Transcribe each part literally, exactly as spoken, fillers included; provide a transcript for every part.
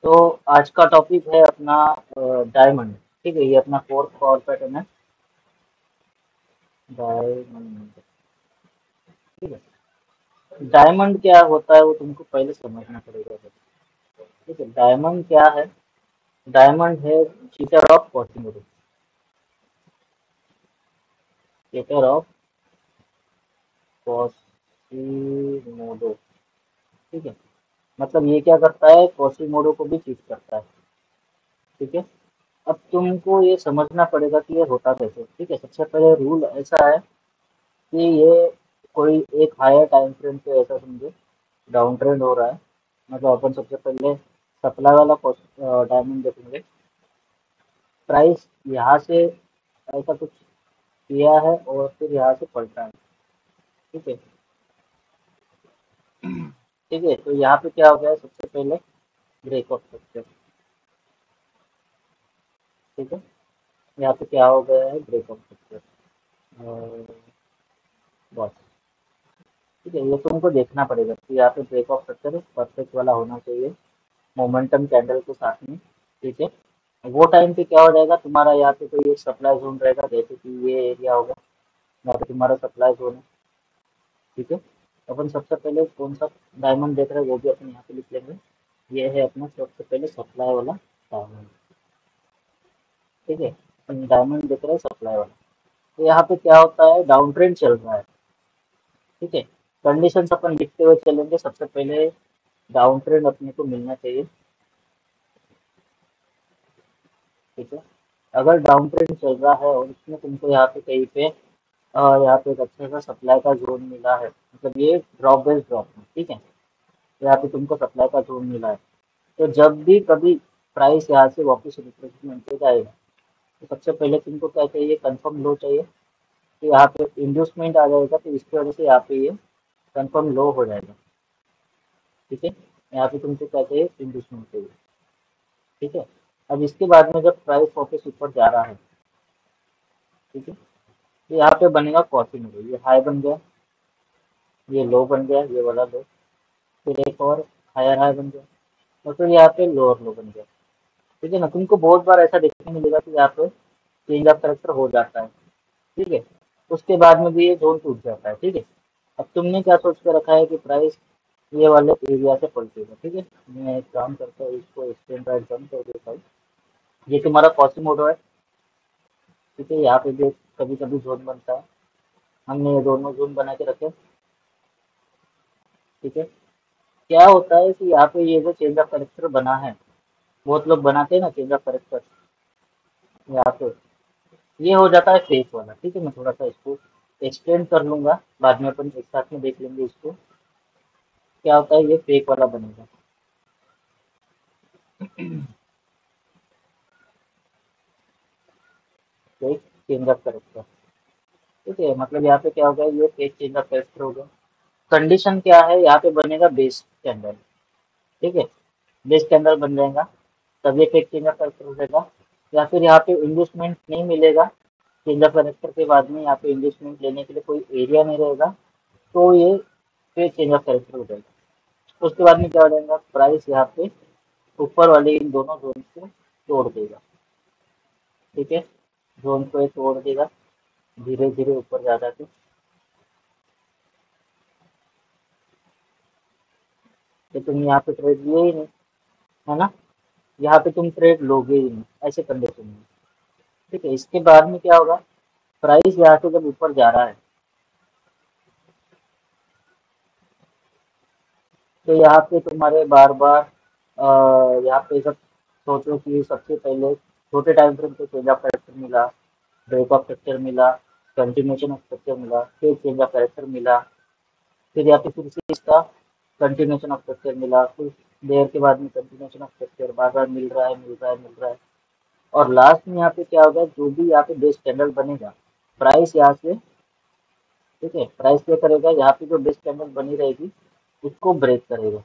तो आज का टॉपिक है अपना डायमंड। ठीक है, ये अपना फोर्थ कॉल पैटर्न है। डायमंड। ठीक है। डायमंड क्या होता है वो तुमको पहले समझना पड़ेगा। ठीक है, डायमंड क्या है? डायमंड है cheater of Quasimodo. Cheater of Quasimodo. ठीक है, मतलब ये क्या करता है, क्वासिमोडो को भी चीट करता है। ठीक है, अब तुमको ये समझना पड़ेगा कि ये होता कैसे। ठीक है, सबसे पहले रूल ऐसा है कि ये कोई एक हायर टाइम फ्रेम पे ऐसा समझो डाउन ट्रेंड हो रहा है। मतलब अपन सबसे पहले सप्लाई वाला डायमंड देखेंगे। प्राइस यहाँ से ऐसा कुछ किया है और फिर यहाँ से पलटा है। ठीक है। ठीक है, तो यहाँ पे क्या हो गया, सबसे पहले ब्रेक ऑफ स्ट्रक्चर। ठीक है, यहाँ पे क्या हो गया है, ब्रेक ऑफ स्ट्रक्चर और बस। ठीक है, ये तुमको देखना पड़ेगा कि यहाँ पे ब्रेक ऑफ स्ट्रक्चर परफेक्ट वाला होना चाहिए मोमेंटम कैंडल के साथ में। ठीक है, वो टाइम पे क्या हो जाएगा, तुम्हारा यहाँ पे कोई एक सप्लाई जोन रहेगा, जैसे कि ये एरिया होगा, यहाँ पे तुम्हारा सप्लाई जोन है। ठीक है, अपन सबसे पहले कौन सा डायमंड देख रहे हैं वो भी अपन यहाँ पे लिख लेंगे। ये है अपना सबसे पहले सप्लाई वाला डायमंड। ठीक है, अपन डायमंड देख रहे हैं सप्लाई वाला। तो यहाँ पे क्या होता है, डाउन ट्रेंड चल रहा है। ठीक है, कंडीशन अपन लिखते हुए चलेंगे। सबसे पहले डाउन ट्रेंड अपने को मिलना चाहिए। ठीक है, अगर डाउन ट्रेंड चल रहा है और इसमें तुमको यहाँ पे कहीं पे अ, यहाँ पे एक अच्छा सा सप्लाई का जोन मिला है, मतलब ये ड्रॉप बेस्ड ड्रॉप है। ठीक है, तो यहाँ पे तुमको सप्लाई का जोन मिला है। तो जब भी कभी प्राइस यहाँ से वापस रिट्रेसमेंट पे जाएगा, तो सबसे पहले तुमको क्या चाहिए, कंफर्म लो चाहिए। तो यहाँ पे इंड्यूसमेंट आ जाएगा, तो इसकी वजह से यहाँ पे ये कंफर्म लो हो जाएगा। ठीक है, यहाँ पे तुमको क्या चाहिए, इंड्यूसमेंट चाहिए। ठीक है, अब इसके बाद में जब प्राइस वापस ऊपर जा रहा है, ठीक है, तो यहाँ पे बनेगा कॉफी में, ये हाई बन गया, ये लो बन गया, ये वाला लो, फिर एक और हायर हाई बन गया, और फिर यहाँ पे लोअर लो बन गया। ठीक है ना, तुमको बहुत बार ऐसा देखने को मिलेगा कि यहाँ पे चेंज ऑफ करेक्टर हो जाता है। ठीक है, उसके बाद में भी ये जोन टूट जाता है। ठीक है, अब तुमने क्या सोच कर रखा है कि प्राइस ये वाले एरिया से पलटेगा। ठीक है, मैं एक काम करता हूँ, इसको एक्सटेंड राइट कम कर देता हूँ। ये तुम्हारा कॉस्मोडो है। ठीक है, यहाँ पे भी कभी कभी जोन बनता है, हमने ये दोनों जोन बना के रखे। ठीक है, क्या होता है कि यहाँ पे ये जो चेंज ऑफ करेक्टर बना है, बहुत लोग बनाते हैं ना चेंज ऑफ करेक्टर यहाँ पे, ये हो जाता है फेक वाला। ठीक है, मैं थोड़ा सा इसको एक्सप्लेन कर लूंगा, बाद में अपन एक साथ में देख लेंगे इसको। क्या होता है, ये फेक वाला बनेगा। Fake change of character. ठीक है, मतलब यहाँ पे क्या होगा, ये फेक चेंज ऑफ करेक्टर होगा। कंडीशन क्या है, यहाँ पे बनेगा बेस कैंडल। ठीक है, बेस कैंडल बन जाएगा, तब ये फेक चेंज ऑफ करेक्टर हो जाएगा। या फिर यहाँ पे इन्वेस्टमेंट नहीं मिलेगा, चेंज ऑफ करेक्टर के बाद में यहाँ पे इन्वेस्टमेंट लेने के लिए कोई एरिया नहीं रहेगा, तो ये फेक चेंज ऑफ करेक्टर हो जाएगा। उसके बाद में क्या हो जाएगा, प्राइस यहाँ पे ऊपर वाले इन दोनों जोन को तोड़ देगा। ठीक है, जोन को ये तोड़ देगा, धीरे धीरे ऊपर जा जाके। तो तुम यहाँ पे ट्रेड लिए ही नहीं, है ना, यहाँ पे तुम ट्रेड लोगे ही नहीं ऐसे कंडीशन में। ठीक है, इसके बाद में क्या होगा, प्राइस यहाँ से जब ऊपर जा रहा है, तो यहाँ पे तुम्हारे बार बार यहाँ पे जब सोचो कि सबसे पहले छोटे टाइम फ्रेम पे चेंज ऑफ कैरेक्टर मिला, ब्रेक ऑफ स्ट्रक्चर मिला, कंटिन्यूशन ऑफ स्ट्रक्चर मिला, फिर चेंज ऑफ कैरेक्टर मिला, फिर यहाँ पे फिर से इसका कंटिन्यूशन ऑफ स्ट्रक्चर मिला, फिर देर के बाद में कंटिन्यूशन ऑफ स्ट्रक्चर बार बार मिल रहा है मिल रहा है मिल रहा है, और लास्ट में यहाँ पे क्या होगा, जो भी यहाँ पे बेस कैंडल बनेगा, प्राइस यहाँ से, ठीक है, प्राइस क्या करेगा, यहाँ पे जो बेस कैंडल बनी रहेगी उसको ब्रेक करेगा।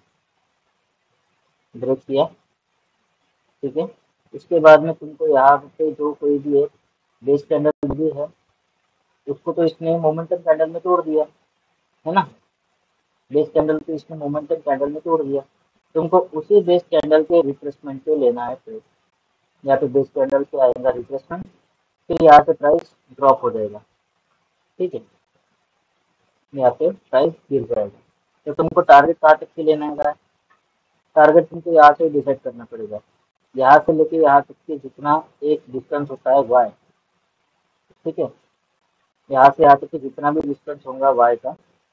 ब्रेक किया, ठीक है, उसके बाद में तुमको यहाँ पे जो कोई भी है बेस कैंडल भी है, उसको तो इसने मोमेंटम कैंडल में तोड़ दिया, है ना, बेस कैंडल को इसने मोमेंटम कैंडल में तोड़ दिया। तुमको उसी बेस कैंडल के रिट्रेसमेंट पे लेना है ट्रेड। या तो बेस कैंडल पे आएगा रिट्रेसमेंट, फिर यहाँ से प्राइस ड्रॉप हो जाएगा, ठीक है, यहाँ पे प्राइस गिर जाएगा। तो तुमको टारगेट कहाँ तक के लेना है? टारगेट तुमको यहाँ से डिसाइड करना पड़ेगा। यहाँ से लेके यहाँ तक के जितना एक डिस्टेंस होता है वाई, ठीक है, यहाँ से यहाँ तक के जितना भी डिस्टेंस होगा वाई का,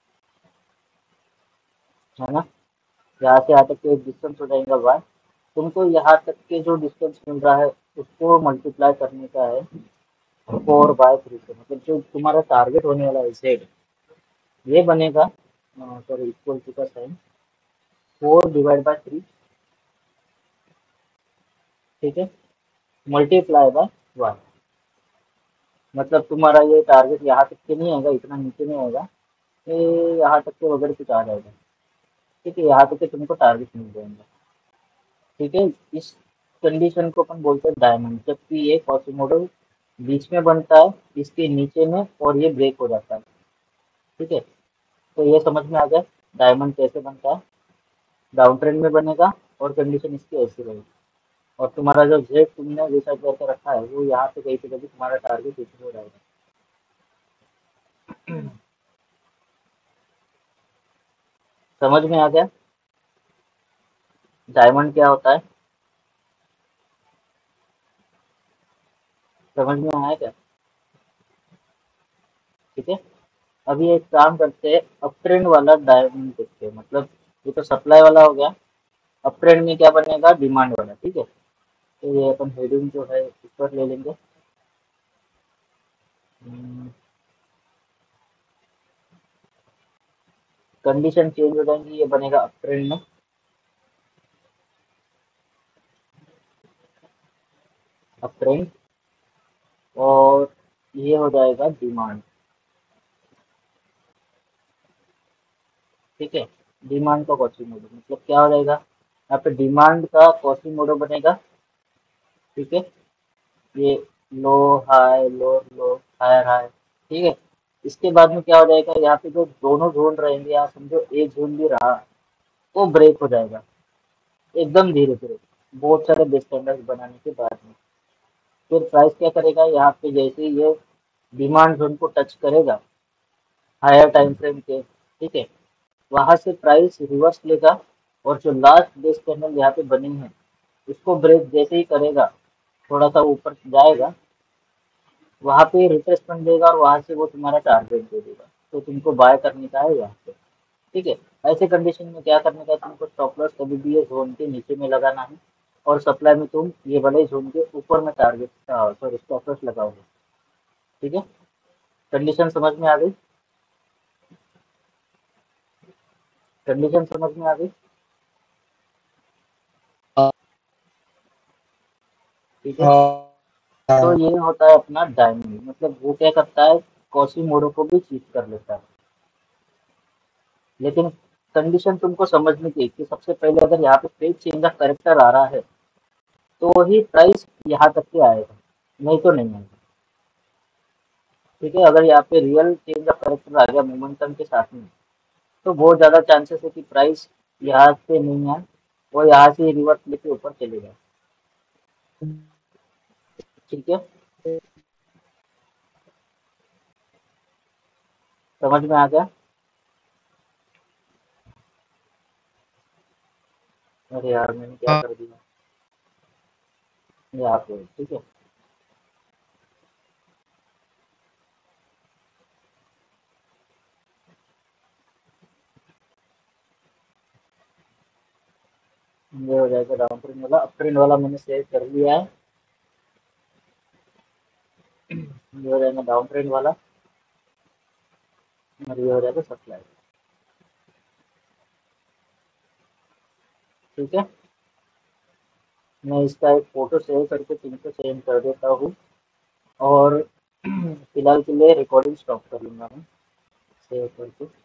है ना, यहाँ से यहाँ तक के एक डिस्टेंस हो जाएगा वाई। तुमको यहाँ तक के जो डिस्टेंस मिल रहा है उसको मल्टीप्लाई करने का है फोर बाय थ्री से, मतलब जो तुम्हारा टारगेट होने वाला है जेड, ये बनेगा सॉरी इक्वल टू का sign four divide by three, ठीक है, मल्टीप्लाई बाय वन। मतलब तुम्हारा ये टारगेट यहाँ तक के नहीं आएगा, इतना नीचे नहीं आएगा, ये यहाँ तक के वगैरह कुछ आ जाएगा, ठीक है, यहाँ तक के तुमको टारगेट मिल जाएंगे, ठीक है। इस कंडीशन को अपन बोलते हैं डायमंड, जबकि ये कॉसिमोडो बीच में बनता है इसके नीचे में और ये ब्रेक हो जाता है, ठीक है। तो ये समझ में आ गया डायमंड कैसे बनता है, डाउन ट्रेंड में बनेगा और कंडीशन इसकी ऐसी रहेगी, और तुम्हारा जो जेड तुमने डिसाइड करके रखा है वो यहाँ पे कहीं पे कभी तुम्हारा टारगेट इसी हो जाएगा। समझ में आ गया डायमंड क्या होता है? समझ में आया क्या? ठीक है। अभी एक काम करते हैं, अप ट्रेंड वाला डायमंड देखते हैं, मतलब ये तो सप्लाई वाला हो गया, अप ट्रेंड में क्या बनेगा, डिमांड वाला, ठीक है। तो ये अपन हेडिंग जो है ऊपर ले लेंगे, कंडीशन चेंज हो जाएंगी, ये बनेगा अप ट्रेंड में, अप ट्रेंड, और ये हो जाएगा डिमांड, ठीक है। डिमांड का कॉस्टिंग मतलब क्या हो जाएगा, यहाँ पे डिमांड का कॉस्टिंग मॉडल बनेगा, ठीक है, ये low high low low higher high, ठीक है। इसके बाद में क्या हो जाएगा, यहाँ पे जो दोनों जोन रहेंगे, यहाँ समझो एक जोन भी रहा वो ब्रेक हो जाएगा एकदम धीरे धीरे, बहुत सारे बेस कैंडल्स बनाने के बाद में। फिर प्राइस क्या करेगा, यहाँ पे जैसे ही ये डिमांड जोन को टच करेगा हायर टाइम फ्रेम के, ठीक है, वहां से प्राइस रिवर्स लेगा, और जो लास्ट बेस कैंडल यहाँ पे बनी है उसको ब्रेक जैसे ही करेगा, थोड़ा सा ऊपर जाएगा, वहां पे रिट्रेसमेंट देगा और वहां से वो तुम्हारा टारगेट दे देगा, तो तुमको बाय करने का है यहाँ पे, ठीक है। ऐसे कंडीशन में क्या करने का है, तुमको स्टॉप लॉस कभी भी ये जोन के नीचे में लगाना है, और सप्लाई में तुम ये वाले जोन के ऊपर में टारगेट सॉरी स्टॉप लॉस लगाओगे, ठीक है। कंडीशन समझ में आ गई? कंडीशन समझ में आ गई, ठीक है। तो ये होता है अपना डायमंड, मतलब वो क्या करता है, कॉसिमोडो को भी चीट कर लेता है। लेकिन कंडीशन तुमको समझनी चाहिए कि सबसे पहले अगर यहाँ पे पेज चेंज का करेक्टर आ रहा है तो ही प्राइस यहाँ तक के आएगा, नहीं तो नहीं आएगा, ठीक है। अगर यहाँ पे रियल चेंज का करेक्टर आ गया मोमेंटम के साथ में, तो बहुत ज़्यादा चांसेस है कि प्राइस यहाँ से नहीं आए और यहाँ से रिवर्स लेके ऊपर चले जाए, ठीक है। समझ में आ गया? अरे यार मैंने क्या कर दिया यहाँ पे, ठीक है। ये हो जाएगा डाउन ट्रेंड वाला, अप ट्रेंड वाला मैंने सेव कर लिया है, ये हो जाएगा डाउन ट्रेंड वाला, और ये हो जाएगा सप्लाई, ठीक है। मैं इसका एक फोटो सेव करके तुमको सेंड कर देता हूँ, और फिलहाल के लिए रिकॉर्डिंग स्टॉप कर लूंगा मैं सेव करके।